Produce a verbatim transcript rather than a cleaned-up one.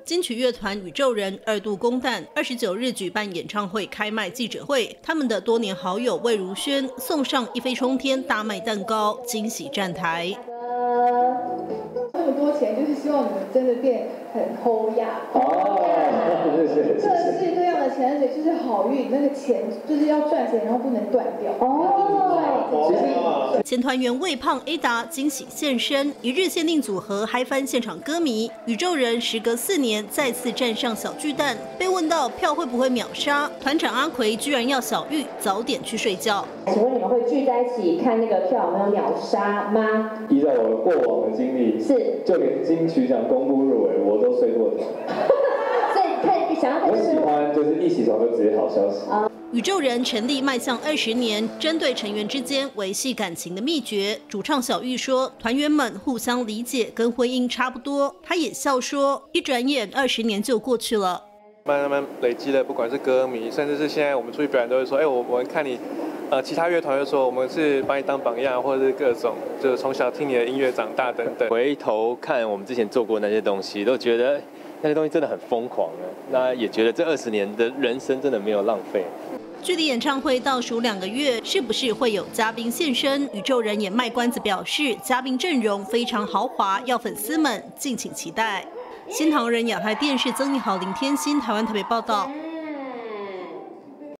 金曲乐团宇宙人二度公蛋，二十九日举办演唱会开卖记者会，他们的多年好友魏如萱送上一飞冲天大麦蛋糕，惊喜站台。 这么多钱，就是希望你们真的变很厚呀。哦，各式各样的钱，而且就是好运，那个钱就是要赚钱，然后不能断掉。哦， 前团员魏胖 A 达惊喜现身，一日限定组合嗨翻现场歌迷。宇宙人时隔四年再次站上小巨蛋，被问到票会不会秒杀，团长阿奎居然要小玉早点去睡觉。 请问你们会聚在一起看那个票有没有秒杀吗？ 依照我过往的经历，是就连金曲奖公布入围，我都睡过头。 所以看想要看， 我喜欢就是一起床就直接好消息。 啊宇宙人成立迈向二十年，针对成员之间维系感情的秘诀，主唱小玉说，团员们互相理解，跟婚姻差不多。他也笑说，一转眼二十年就过去了。 慢慢累积的，不管是歌迷，甚至是现在我们出去表演，都会说，哎，我我们看你，呃，其他乐团就说我们是把你当榜样，或者是各种，就是从小听你的音乐长大等等。 回头看我们之前做过那些东西，都觉得那些东西真的很疯狂了。那也觉得这二十年的人生真的没有浪费。 距离演唱会倒数两个月，是不是会有嘉宾现身？宇宙人也卖关子表示，嘉宾阵容非常豪华，要粉丝们敬请期待。新唐人亚太电视曾义豪、林天心台湾台北报道。